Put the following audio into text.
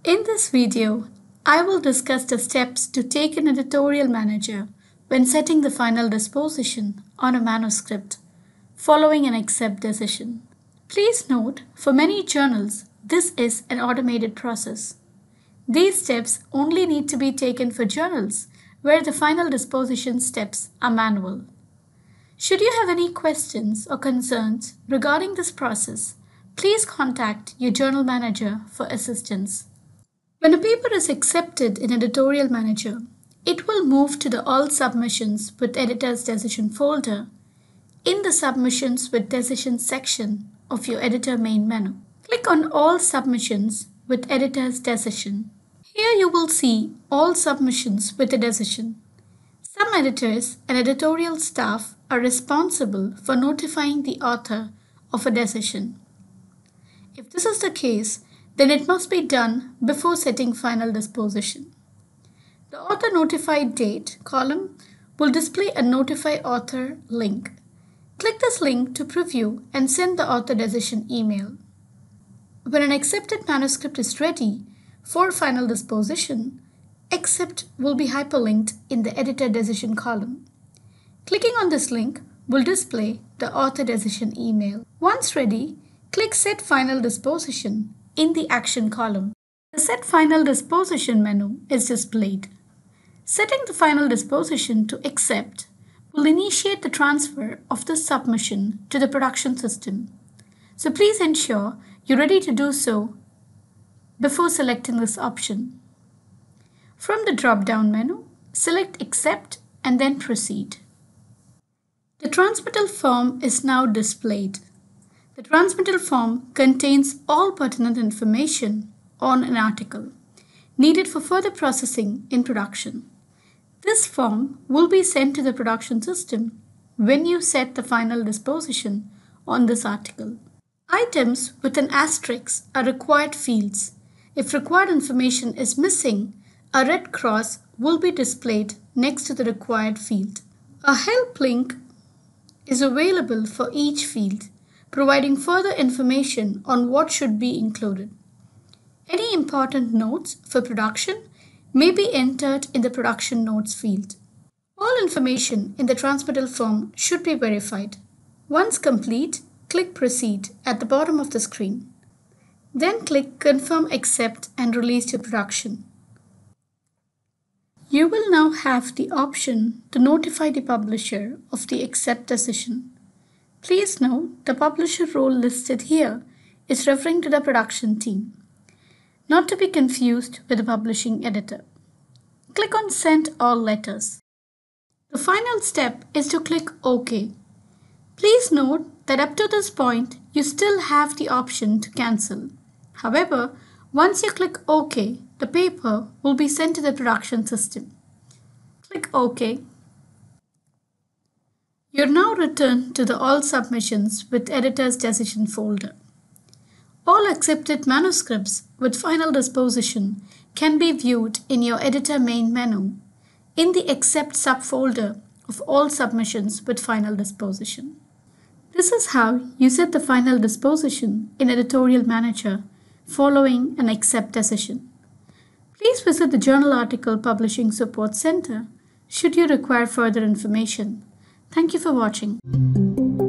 In this video, I will discuss the steps to take in Editorial Manager when setting the final disposition on a manuscript following an accept decision. Please note, for many journals, this is an automated process. These steps only need to be taken for journals where the final disposition steps are manual. Should you have any questions or concerns regarding this process, please contact your journal manager for assistance. When a paper is accepted in Editorial Manager, it will move to the All Submissions with Editor's Decision folder in the Submissions with Decision section of your editor main menu. Click on All Submissions with Editor's Decision. Here you will see all submissions with a decision. Some editors and editorial staff are responsible for notifying the author of a decision. If this is the case, then it must be done before setting final disposition. The Author Notified Date column will display a Notify Author link. Click this link to preview and send the author decision email. When an accepted manuscript is ready for final disposition, Accept will be hyperlinked in the Editor Decision column. Clicking on this link will display the author decision email. Once ready, click Set Final Disposition in the Action column. The Set Final Disposition menu is displayed. Setting the final disposition to Accept will initiate the transfer of the submission to the production system. So please ensure you're ready to do so before selecting this option. From the drop-down menu, select Accept and then Proceed. The transmittal form is now displayed. The transmittal form contains all pertinent information on an article needed for further processing in production. This form will be sent to the production system when you set the final disposition on this article. Items with an asterisk are required fields. If required information is missing, a red cross will be displayed next to the required field. A help link is available for each field, providing further information on what should be included. Any important notes for production may be entered in the Production Notes field. All information in the transmittal form should be verified. Once complete, click Proceed at the bottom of the screen. Then click Confirm, Accept and Release to production. You will now have the option to notify the publisher of the accept decision. Please note the publisher role listed here is referring to the production team, not to be confused with the publishing editor. Click on Send All Letters. The final step is to click OK. Please note that up to this point, you still have the option to cancel. However, once you click OK, the paper will be sent to the production system. Click OK. You're now returned to the All Submissions with Editor's Decision folder. All accepted manuscripts with final disposition can be viewed in your editor main menu in the Accept subfolder of all submissions with final disposition. This is how you set the final disposition in Editorial Manager following an accept decision. Please visit the Journal Article Publishing Support Center should you require further information. Thank you for watching.